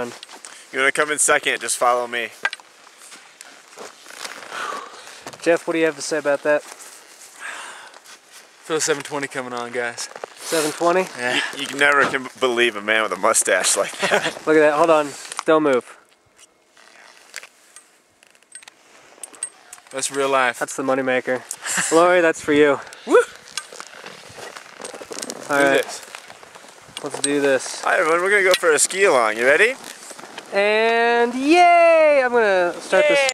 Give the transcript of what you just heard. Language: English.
on. You want to come in second, just follow me. Jeff, what do you have to say about that? Feel 720 coming on, guys. 720? Yeah. You never can believe a man with a mustache like that. Look at that. Hold on. Don't move. That's real life. That's the moneymaker. Lori, that's for you. Woo! Alright. Let's do this. Hi everyone, we're going to go for a ski along. You ready? And yay! I'm going to start this.